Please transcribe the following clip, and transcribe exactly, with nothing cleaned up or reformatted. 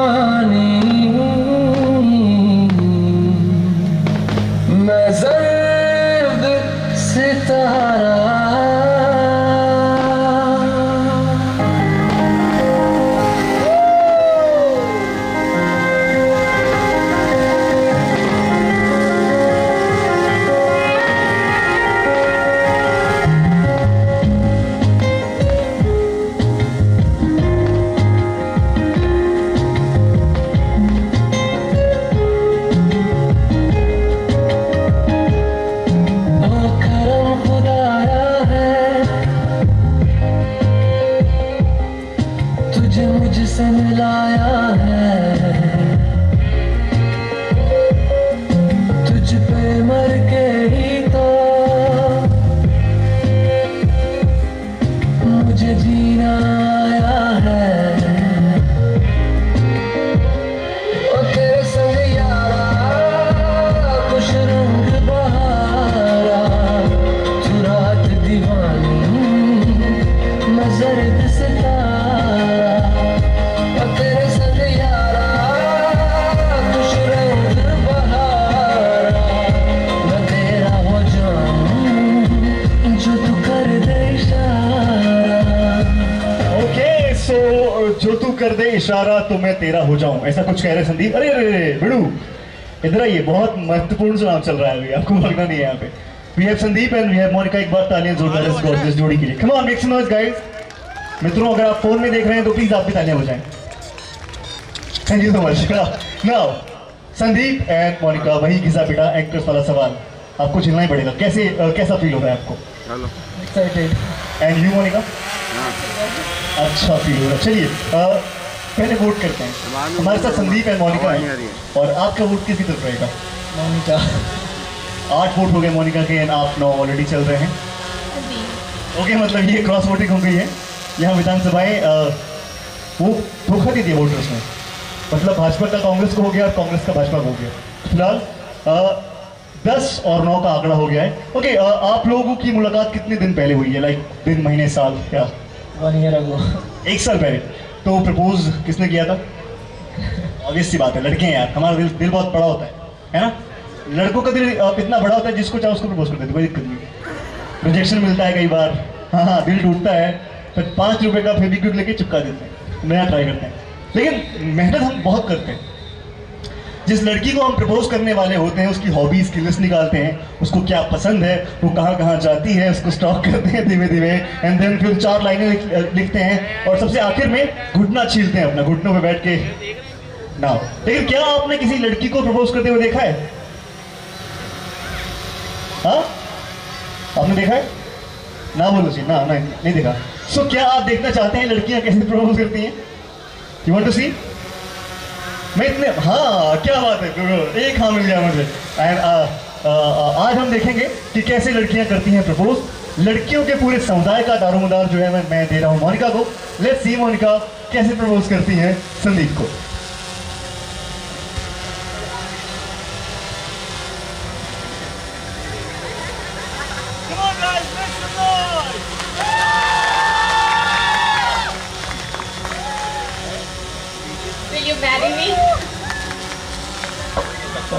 दीवानी मैं ज़र्द सितारा तुझे मुझसे मिलाया है, तुझ पे मर के ही तो मुझे जीना आया है। ओ तेरे संग यारा खुश रंग बहारा, तू रात दीवानी मैं ज़र्द सितारा। जो तू कर दे इशारा तो मैं तेरा हो जाऊं, ऐसा कुछ कह रहे संदीप। अरे अरे अरे बिड़ू इधर आइए, बहुत महत्वपूर्ण चुनाव चल रहा है अभी, आपको भागना नहीं है यहाँ पे। We have Sandeep and we have Monika. एक बार तालियां जोरदार इस गॉर्जियस जोड़ी के लिए। Come on make some noise guys. मित्रों अगर आप फोन में देख रहे हैं तो प्लीज आप भी तालियां बजाएं। Thank you so much. Now Sandeep and Monika, वही घिसा पिटा एक्ट्रेस वाला सवाल आपको झेलना ही पड़ेगा। कैसे uh, कैसा फील हो रहा है आपको? एक्साइटेड। And you Monika? अच्छा फील हो रहा है। चलिए पहले वोट करते हैं। हमारे साथ संदीप एंड मोनिका है और आपका वोट किसकी तरफ रहेगा? मोनिका। आठ वोट हो गए मोनिका के एंड आप नौ ऑलरेडी चल रहे हैं। ओके, मतलब ये क्रॉस वोटिंग हो गई है। यहाँ विधानसभाएं वो धोखा दे दिया वोटर्स ने, मतलब भाजपा का कांग्रेस को हो गया और कांग्रेस का भाजपा को हो गया। फिलहाल दस और नौ का आंकड़ा हो गया है। ओके, आप लोगों की मुलाकात कितने दिन पहले हुई है? लाइक दिन, महीने, साल? क्या वन ईयर अगो। एक साल पहले। तो प्रपोज किसने किया था? ऑब्वियस सी बात है, लड़के हैं यार, हमारा दिल दिल बहुत बड़ा होता है, है ना? लड़कों का दिल इतना बड़ा होता है जिसको चाहे उसको प्रपोज कर देते, कोई दिक्कत नहीं। रिजेक्शन मिलता है कई बार, हाँ हाँ दिल टूटता है, फिर पाँच रुपये का फेविक्विक लेके चिपका देते हैं, नया ट्राई करते हैं। लेकिन मेहनत हम बहुत करते हैं। जिस लड़की को हम प्रपोज करने वाले होते हैं उसकी हॉबीज की लिस्ट निकालते हैं, उसको क्या पसंद है, वो कहाँ कहाँ जाती है, उसको स्टॉक करते हैं धीमे धीमे, एंड देन फिर चार लाइनें लिख, लिखते हैं और सबसे आखिर में घुटना छीलते हैं अपना, घुटनों पे बैठ के ना। लेकिन क्या आपने किसी लड़की को प्रपोज करते हुए देखा है? हाँ, आपने देखा है? ना बोलो जी, ना नहीं, नहीं देखा। सो so, क्या आप देखना चाहते हैं लड़कियां कैसे प्रपोज करती हैं? You want to see? मैं इतने, हाँ क्या बात है, एक हाँ मिल गया मुझे। एंड आज हम देखेंगे कि कैसे लड़कियां करती हैं प्रपोज। लड़कियों के पूरे समुदाय का दारोमदार जो है मैं मैं दे रहा हूँ मोनिका को। लेट्स सी मोनिका कैसे प्रपोज करती हैं संदीप को। Will you marry me?